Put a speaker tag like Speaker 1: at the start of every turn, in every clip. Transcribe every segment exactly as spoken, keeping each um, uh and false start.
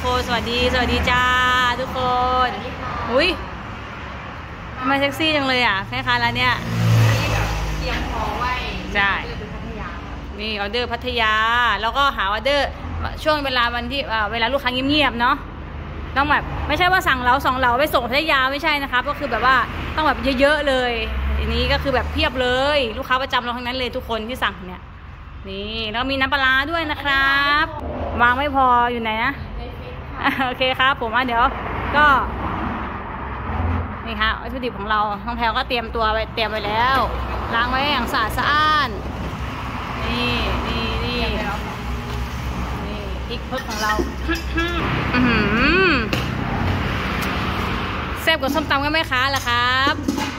Speaker 1: คนสวัสดีสวัสดีจ้าทุกคนอุ้ยทำไมเซ็กซี่จังเลยอ่ะแม่ค้าร้านเนี้ย
Speaker 2: เตรียมพอไว้
Speaker 1: ใช่นี่ออเดอร์พัทยาแล้วก็หาออเดอร์ช่วงเวลาวันที่เวลาลูกค้าเงียบๆเนาะต้องแบบไม่ใช่ว่าสั่งเราสองเราไปส่งพัทยาไม่ใช่นะครับก็คือแบบว่าต้องแบบเยอะๆเลยทีนี้ก็คือแบบเพียบเลยลูกค้าประจำเราทั้งนั้นเลยทุกคนที่สั่งเนี่ยนี่แล้วมีน้ำปลาด้วยนะครับวางไม่พออยู่ไหนนะโอเคครับผมว่าเดี๋ยวก็นี่ค่ะวัตถุดิบของเราน้องแพลก็เตรียมตัวไปเตรียมไว้แล้วล้างไว้อย่างสะอาดสะอ้านนี่นี่นี่นี่พริกเพิกของเราแซ่บกว่าส้มตำก็ไม่ค้าละครับ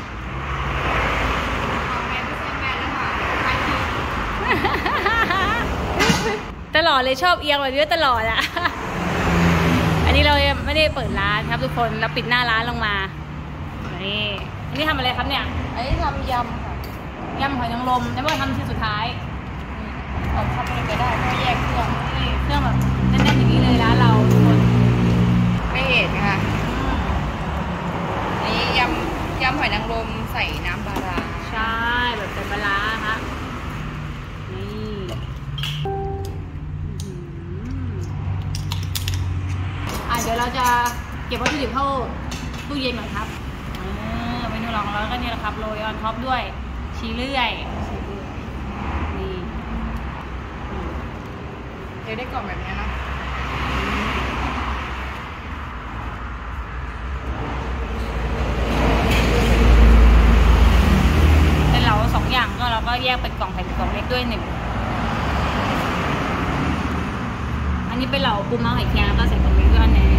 Speaker 1: ตลอดเลยชอบเอียงแบบนี้ตลอดอะอันนี้เราไม่ได้เปิดร้านครับทุกคนเราปิดหน้าร้านลงมานี่อันนี้ทำอะไรครับเนี่ย
Speaker 2: อันนี้ทำยำค่ะ
Speaker 1: ยำหอยนางรมแล้วก็ทำที่สุดท้าย
Speaker 2: เอาเข้าไปเลยก็ได้ไม่แยกเครื่อง
Speaker 1: นี่เครื่องแบบแน่นๆอย่างนี้เลยร้านเราทุกคน
Speaker 2: ไม่เห็นค่ะนี่ยำยำหอยนางรมใส่น้ำปลาร้า
Speaker 1: ใช่แบบเป็นปลาร้าครับนี่อ่ะเดี๋ยวเราจะเก็บวัตถุดิบเข้าตู้เย็นก่อนครับเออเมนูหลักของเราก็นี่แหละครับโรยออนท็อปด้วยชีเลื่อยนี่
Speaker 2: เดี๋ยวได้กล่องแบบนี้นะ
Speaker 1: เป็นเราสองอย่างก็เราก็แยกเป็นกล่องใส่กล่องเล็กด้วยหนึ่งอันนี้เป็นเหล่าปูม้าหอยแครงแล้วก็ใส่กล่องเล็กด้วยอันนึง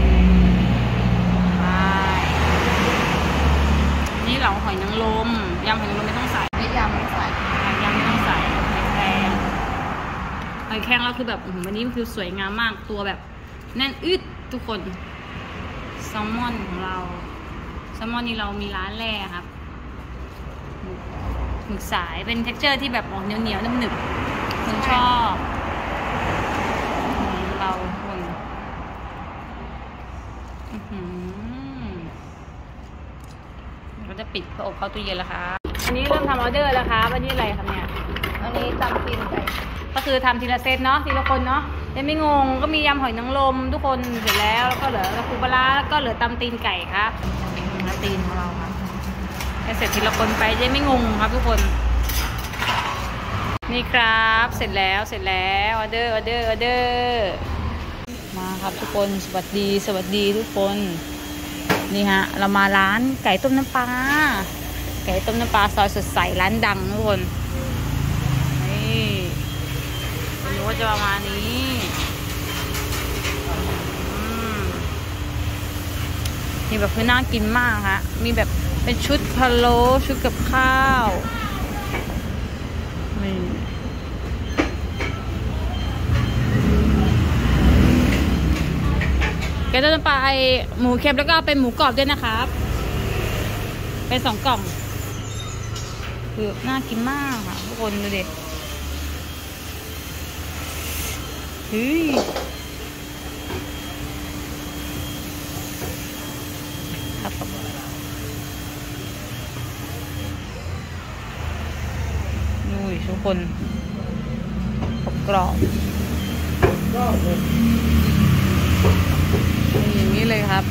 Speaker 1: นี่เหล่าหอยนางรมยำหอยนางรมไม่ต้องใส่
Speaker 2: ไม่ยำไม่ใส่
Speaker 1: ยำไม่ต้องใส่หอยแครงหอยแครงเราคือแบบวันนี้คือสวยงามมากตัวแบบแน่นอึดทุกคนแซลมอนของเราแซลมอนนี่เรามีร้านแรกครับหมึกสายเป็นเท็กเจอร์ที่แบบออกเหนียวเหนียวนุ่มหนึบคนชอบเราคนเราจะปิดพออบเข้าตู้เย็นแล้วค่ะอันนี้เริ่มทำออเดอร์แล้วครับอันนี้อะไรครับเนี่ย
Speaker 2: อันนี้ตำตีนไก่
Speaker 1: ก็คือทำทีละเซตเนาะทีละคนเนาะจะไม่งงก็มียำหอยนางรมทุกคนเสร็จแล้วแล้วก็เหลือกระปูปลาแล้วก็เหลือตำตีนไก่ครับตีนของเราครับให้เสร็จทีละคนไปจะไม่งงครับทุกคนนี่ครับเสร็จแล้วเสร็จแล้วออเดอร์ออเดอร์ออเดอร์มาครับทุกคนสวัสดีสวัสดีทุกคนนี่ฮะเรามาร้านไก่ต้มน้ำปลาไก่ต้มน้ำปลาซอยสดใสร้านดังทุกคนนี่วันนี้ว่าจะประมาณนี้นี่แบบคือน่ากินมากฮะมีแบบเป็นชุดพะโล้ชุดกับข้าวนี่แกต้มน้ำปลาไอหมูเค็มแล้วก็เป็นหมูกรอบด้วยนะครับเป็นสองกล่องคือน่ากินมากค่ะทุกคนดูดิเฮ้ยครับนู่นทุกคนกรอบอย่างนี้เลยครับ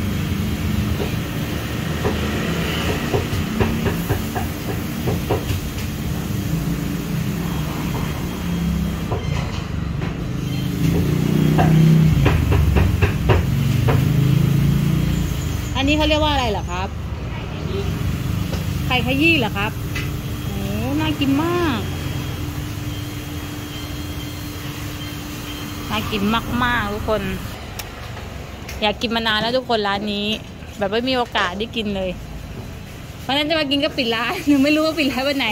Speaker 1: อันนี้เขาเรียกว่าอะไรเหรอครับไข่ขยี้เหรอครับโอ้น่ากินมากน่ากินมากๆทุกคนอยากกินมานานแล้วทุกคนร้านนี้แบบไม่มีโอกาสได้กินเลยเพราะนั้นจะมากินก็ปิดร้านหนูไม่รู้ว่าปิดร้านวันไหน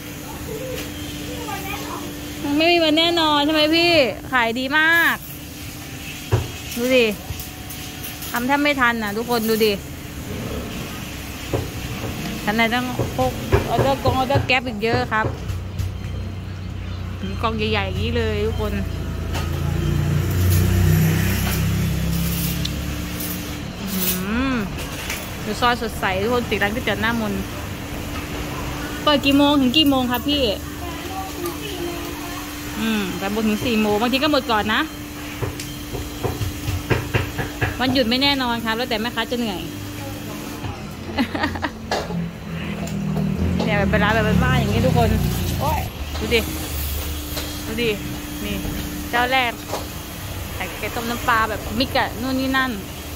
Speaker 1: ไม่มีวันแน่นอนใช่ไหมพี่ขายดีมากดูดิทำแทบไม่ทันอ่ะทุกคนดูดิทันไหนต้องพกออเดอร์กองออเดอร์แก๊ปอีกเยอะครับกองใหญ่ๆอย่างนี้เลยทุกคนดูซอยสดใสทุกคนติดร้านก๋วยเตี๋ยวหน้ามนเปิดกี่โมงถึงกี่โมงครับพี่อืมแต่บนถึงสี่โมงบางทีก็หมดก่อนนะวันหยุดไม่แน่นอนครับแล้วแต่แม่ค้าจะเหนื่อยเนี่ยแบบเป็นร้านแบบบ้านๆอย่างนี้ทุกคนโอ้ยดูดิดูดินี่เจ้าแรกใส่ไก่ต้มน้ำปลาแบบมิกอะนู่นนี่นั่น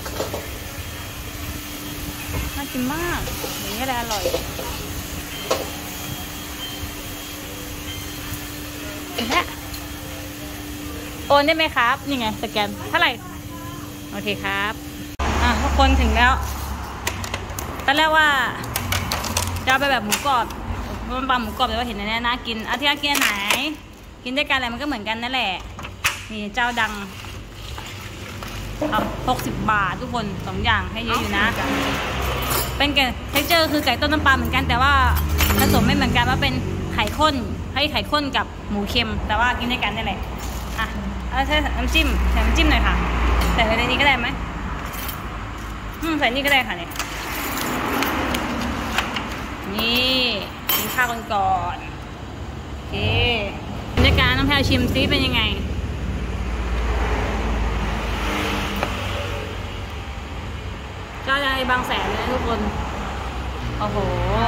Speaker 1: น่ากินมากอย่างนี้แหละอร่อยเห็นไหมโอนได้ไหมครับนี่ไงสแกนเท่าไหร่โอเคครับอ่ะทุกคนถึงแล้วตอนแรกว่าจะเอาไปแบบหมูกรอบมันปลาหมูกรอบแต่ว่าเห็นในนี้น่ากินอาทิตย์กินไหนกินด้วยกันอะไรมันก็เหมือนกันนั่นแหละนี่เจ้าดังเอาหกสิบบาททุกคนสองอย่างให้เยอะอยู่นะเป็นไก่เท็กเจอร์คือไก่ต้มน้ำปลาเหมือนกันแต่ว่าผสมไม่เหมือนกันว่าเป็นไข่ข้นให้ไข่ข้นกับหมูเค็มแต่ว่ากินด้วยกันนี่แหละอ่ะแล้วใช้น้ำจิ้มใส่น้ำจิ้มหน่อยค่ะใส่ในนี้ก็ได้ไหมอืมใส่นี่ก็ได้ค่ะเนี่ยนี่กินข้าวกันก่อนโอเคบรรยากาศน้องแพลวชิมซิเป็นยังไงเจ้าใหญ่บางแสนเลยนะทุกคนโอ้โห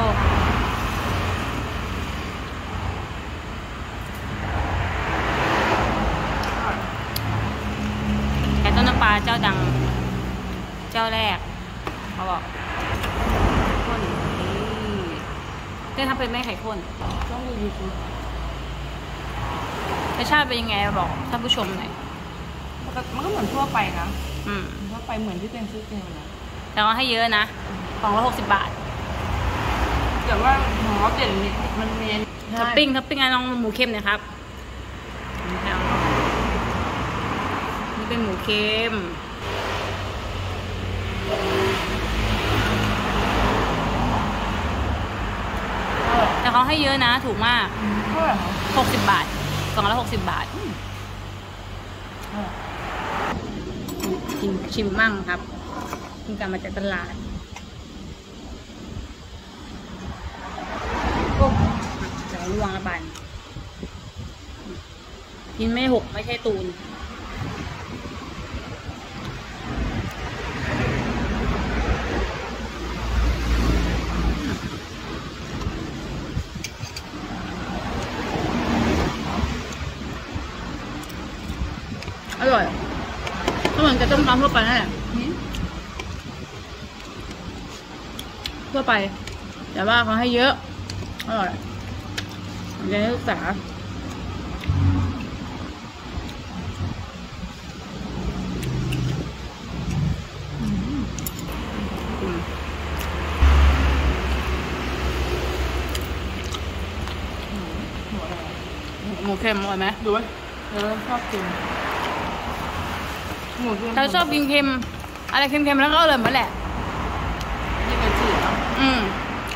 Speaker 1: ไก่ต้มน้ำปลาเจ้าดังเจ้าแรกเขาบอกข้นนี่เพื่อนทำเป็นแม่ไข่ข้นต้องดูยูทูบรสชาติเป็นยังไงบอกท่านผู้ชมหน่อย
Speaker 2: มันก็เหมือนทั่วไปนะ
Speaker 1: อืม
Speaker 2: ทั่วไปเหมือนที่เป็นซื้อกินนะ
Speaker 1: แต่ว่าให้เยอะนะสองร้อยหกสิบบาท
Speaker 2: แต่ว่าหมูเด่นมันมี
Speaker 1: ท็อปปิ้งท็อปปิ้งอะไรน้องหมูเค็มเนี่ยครับนี่เป็นหมูเค็มแต่เขาให้เยอะนะถูกมาก
Speaker 2: เท่าไหร่
Speaker 1: หกสิบบาทสองร้อยหกสิบบาทชิมชิมมั่งครับกินกันมาจากตลาดโอ้จะล่วงละบานกินไม่หกไม่ใช่ตูนอร่อยก็เหมือนกับต้มยำทั่วไปนั่นแหละทั่วไปแต่ว่าเขาให้เยอะอร่อยเรียนศึกษาหมูเค็มอร่อยไหม
Speaker 2: ดูไหมเออชอบกินหมูเค็ม
Speaker 1: เราชอบกินเค็มอะไรเค็มๆแล้วก็อร่อยหมดแหละ
Speaker 2: นี่เป็นจืดเนาะ
Speaker 1: อืม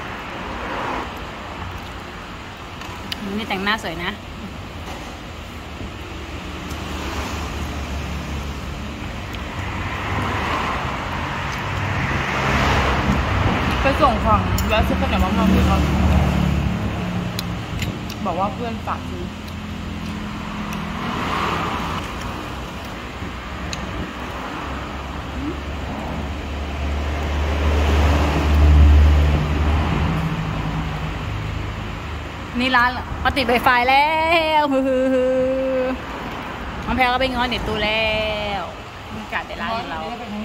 Speaker 1: นี่แต่งหน้าสวยนะ
Speaker 2: ไปส่งของแล้วซื้อขนมมะม่วงที่เขาบอกว่าเพื่อนฝากซื้อ
Speaker 1: นี่ร้านเขาติดไวไฟแล้วฮือฮือฮือน้องแพรก็ไปง้อเน็ตตูแล้วมีกาดแต่ร้านของเรา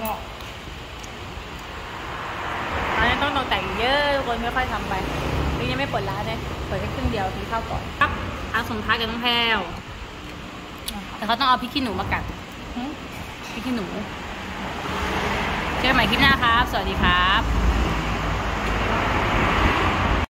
Speaker 1: ร้านนี้ต้องตกแต่งเยอะทุกคนไม่ค่อยทำไปนี่ยังไม่เปิดร้านเลยเปิดแค่ครึ่งเดียวกินข้าวก่อนครับเอาส่งท้ายกับน้องแพรแต่เขาต้องเอาพริกขี้หนูมากัดพริกขี้หนูเจอกันใหม่คลิปหน้าครับสวัสดีครับ